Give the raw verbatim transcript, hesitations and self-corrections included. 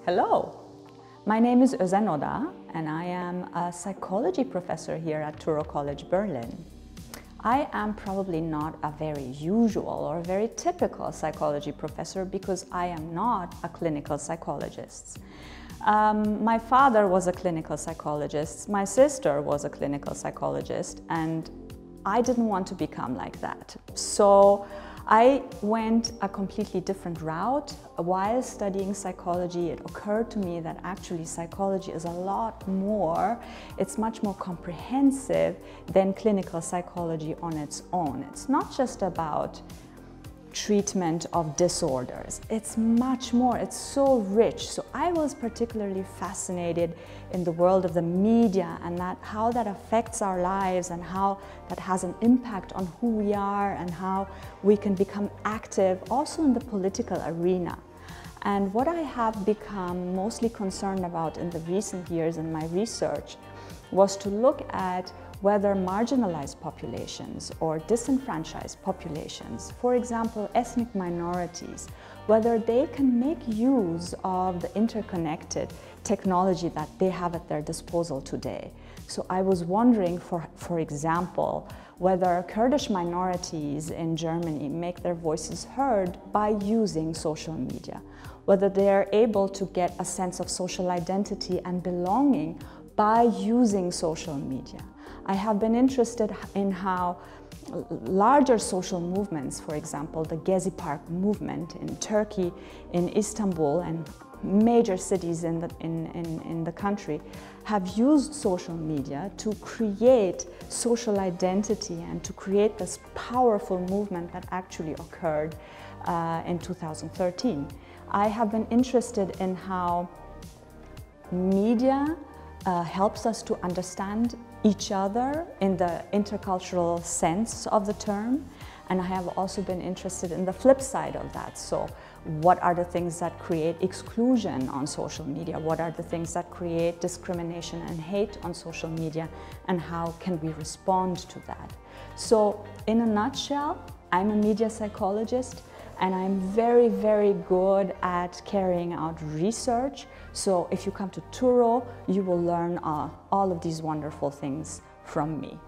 Hello, my name is Özen Odag and I am a psychology professor here at Touro College, Berlin. I am probably not a very usual or very typical psychology professor because I am not a clinical psychologist. Um, my father was a clinical psychologist, my sister was a clinical psychologist, and I didn't want to become like that. So I went a completely different route. While studying psychology, it occurred to me that actually psychology is a lot more, it's much more comprehensive than clinical psychology on its own. It's not just about treatment of disorders. It's much more, it's so rich. So I was particularly fascinated in the world of the media and that how that affects our lives and how that has an impact on who we are and how we can become active also in the political arena. And what I have become mostly concerned about in the recent years in my research was to look at whether marginalized populations or disenfranchised populations, for example, ethnic minorities, whether they can make use of the interconnected technology that they have at their disposal today. So I was wondering, for, for example, whether Kurdish minorities in Germany make their voices heard by using social media, whether they are able to get a sense of social identity and belonging by using social media. I have been interested in how larger social movements, for example, the Gezi Park movement in Turkey, in Istanbul, and major cities in the, in, in, in the country, have used social media to create social identity and to create this powerful movement that actually occurred uh, in two thousand thirteen. I have been interested in how media Uh, helps us to understand each other in the intercultural sense of the term, and I have also been interested in the flip side of that. So what are the things that create exclusion on social media? What are the things that create discrimination and hate on social media, and how can we respond to that? So in a nutshell, I'm a media psychologist and I'm very, very good at carrying out research. So if you come to Touro, you will learn uh, all of these wonderful things from me.